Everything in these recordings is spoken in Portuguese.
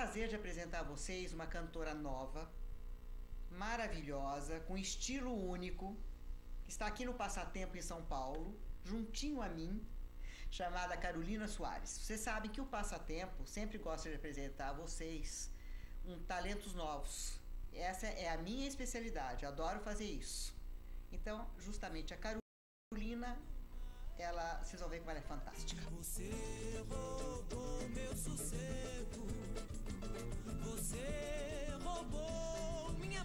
prazer de apresentar a vocês uma cantora nova, maravilhosa, com estilo único, que está aqui no Passatempo em São Paulo, juntinho a mim, chamada Carolina Soares. Vocês sabem que o Passatempo sempre gosta de apresentar a vocês talentos novos. Essa é a minha especialidade, adoro fazer isso. Então, justamente a Carolina, vocês vão ver como ela é fantástica. Você roubou meu sossego, você roubou minha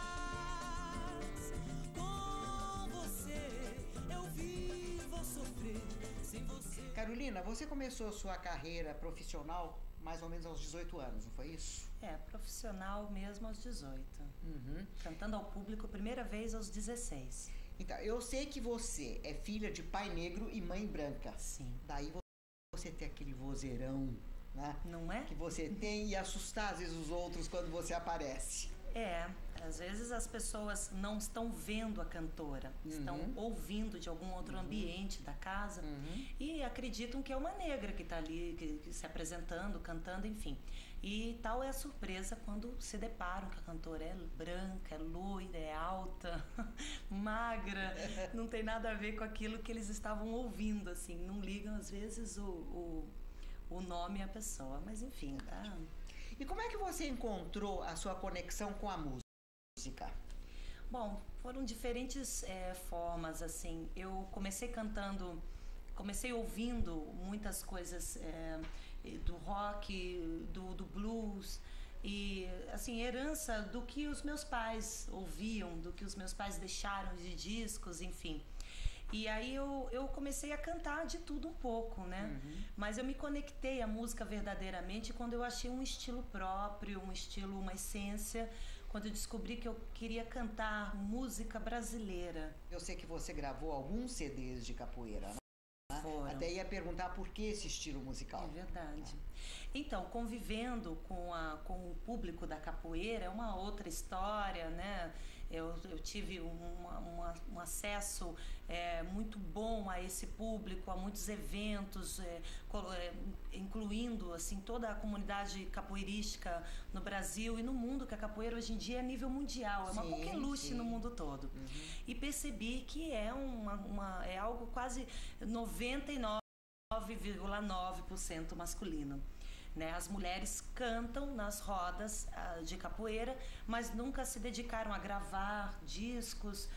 paz. Com você eu vivo a sofrer, sem você... Carolina, você começou sua carreira profissional mais ou menos aos 18 anos, não foi isso? Profissional mesmo aos 18. Cantando ao público primeira vez aos 16. Então, eu sei que você é filha de pai negro e mãe branca. Sim. Daí você tem aquele vozeirão, né? Não é? Que você tem e assustar às vezes os outros quando você aparece. Às vezes as pessoas não estão vendo a cantora, estão ouvindo de algum outro ambiente da casa e acreditam que é uma negra que está ali que se apresentando, cantando, enfim. E tal é a surpresa quando se deparam que a cantora é branca, é loira, é alta, magra, não tem nada a ver com aquilo que eles estavam ouvindo, assim, não ligam às vezes o nome e a pessoa, mas enfim, tá... E como é que você encontrou a sua conexão com a música? Bom, foram diferentes formas, assim. Eu comecei ouvindo muitas coisas do rock, do blues e, assim, herança do que os meus pais ouviam, do que os meus pais deixaram de discos, enfim. E aí eu comecei a cantar de tudo um pouco, né? Mas eu me conectei à música verdadeiramente quando eu achei um estilo próprio, um estilo, uma essência, quando eu descobri que eu queria cantar música brasileira. Eu sei que você gravou alguns CDs de capoeira, né? Foram. Até ia perguntar por que esse estilo musical. É verdade. Então, convivendo com o público da capoeira é uma outra história, né? Eu tive um acesso muito bom a esse público, a muitos eventos, incluindo assim, toda a comunidade capoeirística no Brasil e no mundo, que a capoeira hoje em dia é nível mundial, é uma coqueluche no mundo todo. E percebi que é algo quase 99,9% masculino. Né? As mulheres cantam nas rodas de capoeira, mas nunca se dedicaram a gravar discos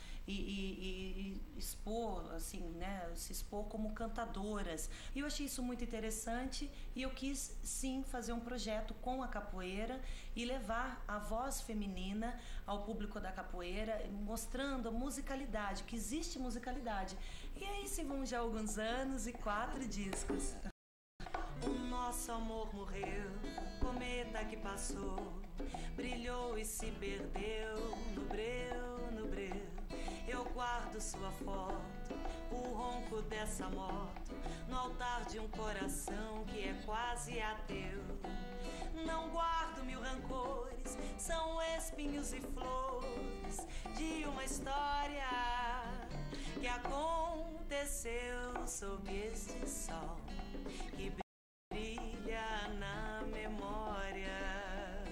e expor, assim, né? Se expor como cantadoras. E eu achei isso muito interessante e eu quis sim fazer um projeto com a capoeira e levar a voz feminina ao público da capoeira, mostrando a musicalidade, que existe musicalidade. E aí se vão já alguns anos e 4 discos. O nosso amor morreu, cometa que passou, brilhou e se perdeu no breu, no breu. Eu guardo sua foto, o ronco dessa moto, no altar de um coração que é quase ateu. Não guardo 1000 rancores, são espinhos e flores de uma história que aconteceu sob este sol que brilha na memória.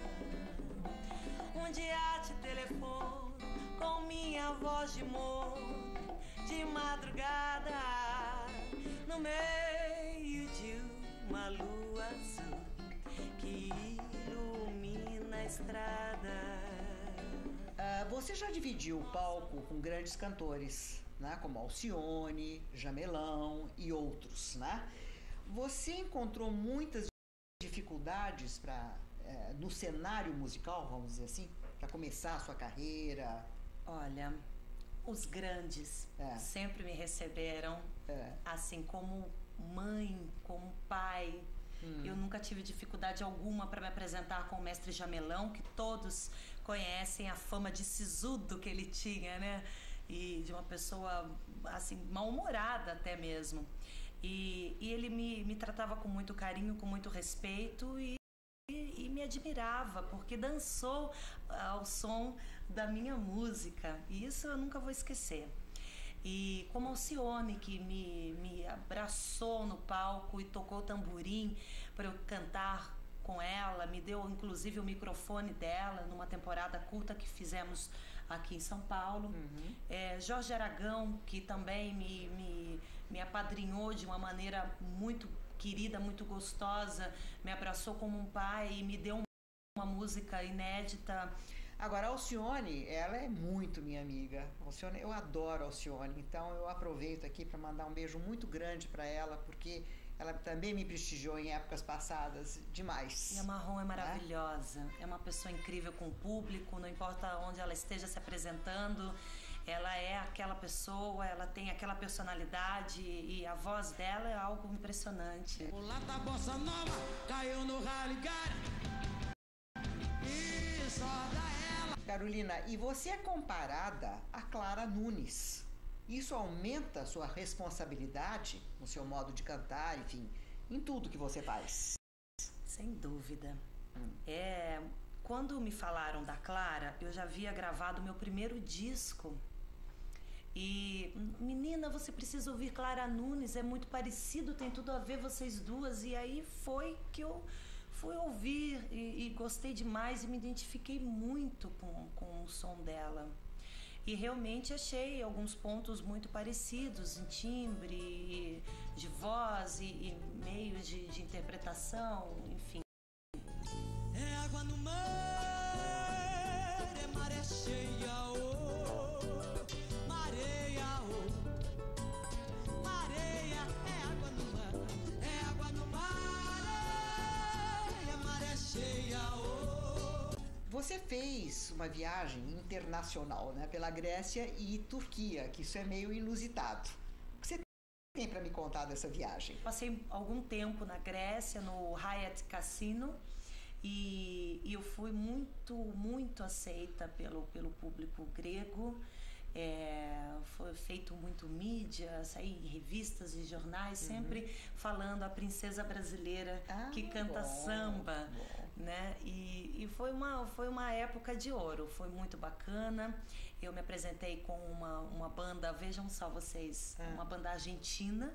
Um dia te telefono com minha voz de morro, de madrugada, no meio de uma lua azul que ilumina a estrada. Você já dividiu o palco com grandes cantores, né? Como Alcione, Jamelão e outros, né? Você encontrou muitas dificuldades no cenário musical, vamos dizer assim, para começar a sua carreira? Olha, os grandes sempre me receberam, assim, como mãe, como pai. Eu nunca tive dificuldade alguma para me apresentar com o mestre Jamelão, que todos conhecem a fama de sisudo que ele tinha, né? E de uma pessoa, assim, mal-humorada até mesmo. E ele me tratava com muito carinho, com muito respeito e me admirava, porque dançou ao som da minha música. E isso eu nunca vou esquecer. E como Alcione, que me abraçou no palco e tocou tamborim para eu cantar com ela, me deu inclusive o microfone dela numa temporada curta que fizemos aqui em São Paulo. Jorge Aragão, que também me apadrinhou de uma maneira muito querida, muito gostosa, me abraçou como um pai e me deu uma música inédita. Agora, a Alcione, ela é muito minha amiga. Alcione, eu adoro a Alcione, então eu aproveito aqui para mandar um beijo muito grande para ela, porque ela também me prestigiou em épocas passadas demais. E a Marrom é maravilhosa, é uma pessoa incrível com o público, não importa onde ela esteja se apresentando, ela é aquela pessoa, ela tem aquela personalidade e a voz dela é algo impressionante. O lata bossa nova caiu no rally, cara. E só dá ela. Carolina, e você é comparada a Clara Nunes. Isso aumenta a sua responsabilidade no seu modo de cantar, enfim, em tudo que você faz? Sem dúvida. Quando me falaram da Clara, eu já havia gravado meu primeiro disco. E, menina, você precisa ouvir Clara Nunes, é muito parecido, tem tudo a ver vocês duas. E aí foi que eu fui ouvir e gostei demais e me identifiquei muito com o som dela. E realmente achei alguns pontos muito parecidos em timbre, de voz e meios de interpretação, enfim. É água no mar, é maré cheia, oh, mareia, oh, mareia, é água no mar, é água no mar, é maré cheia, oh. Você fez uma viagem internacional, né, pela Grécia e Turquia, que isso é meio inusitado. O que você tem para me contar dessa viagem? Passei algum tempo na Grécia, no Hyatt Casino, e eu fui muito aceita pelo público grego. Foi feito muito mídia, saí em revistas e jornais, sempre falando a princesa brasileira que canta samba, né? E foi uma época de ouro, foi muito bacana. Eu me apresentei com uma banda, vejam só vocês, uma banda argentina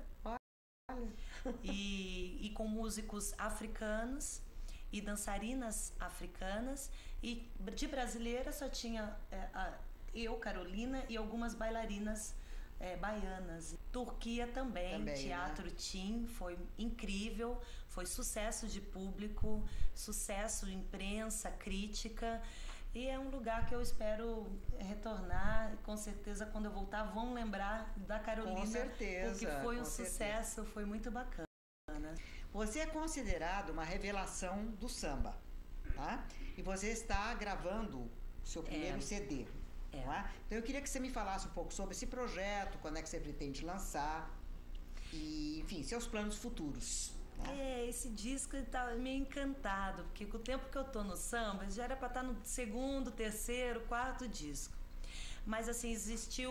e com músicos africanos e dançarinas africanas, e de brasileira só tinha eu, Carolina, e algumas bailarinas baianas. Turquia também Teatro Tim, foi incrível, foi sucesso de público, sucesso de imprensa, crítica, e é um lugar que eu espero retornar. Com certeza, quando eu voltar, vão lembrar da Carolina, com certeza, porque foi um sucesso, foi muito bacana. Você é considerado uma revelação do samba, tá? E você está gravando o seu primeiro CD. Não é? Então eu queria que você me falasse um pouco sobre esse projeto, quando é que você pretende lançar e, enfim, seus planos futuros. Né? Esse disco tá meio encantado, porque com o tempo que eu tô no samba, já era para estar no segundo, terceiro, quarto disco. Mas assim, existiu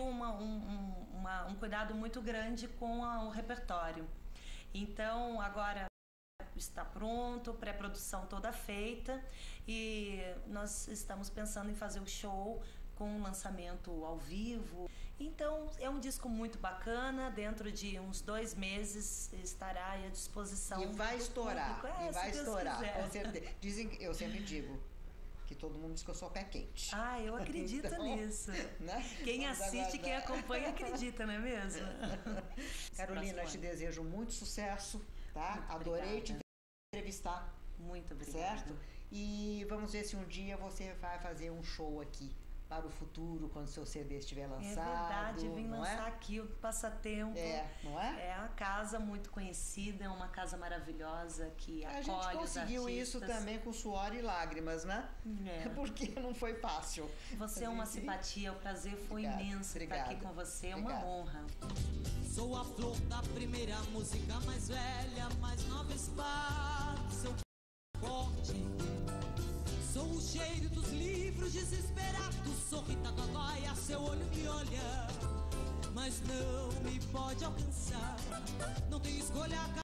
um cuidado muito grande com o repertório. Então agora está pronto, pré-produção toda feita, e nós estamos pensando em fazer o show com um lançamento ao vivo. Então é um disco muito bacana, dentro de uns 2 meses estará à disposição. E vai estourar, público. E vai estourar, com certeza. Eu sempre digo que todo mundo diz que eu sou pé quente. Eu acredito então, nisso. Né? Quem assiste, quem acompanha acredita, não é mesmo? Carolina, eu te desejo muito sucesso, tá? Muito adorei obrigada. te entrevistar. Muito obrigada. Certo? E vamos ver se um dia você vai fazer um show aqui para o futuro, quando seu CD estiver lançado. É verdade, vim lançar aqui o Passatempo. Não é? É uma casa muito conhecida, é uma casa maravilhosa que acolhe os artistas. A gente conseguiu isso também com suor e lágrimas, né? Porque não foi fácil. Você é uma simpatia, o prazer foi imenso estar aqui com você, é uma honra. Sou a flor da primeira música, mais velha, mais nova espada, seu forte. Sou o cheiro dos livros desesperados, sou Rita Gogóia, seu olho me olha, mas não me pode alcançar. Não tenho escolha.